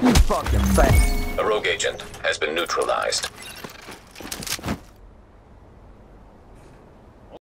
fucking fat. A rogue agent has been neutralized.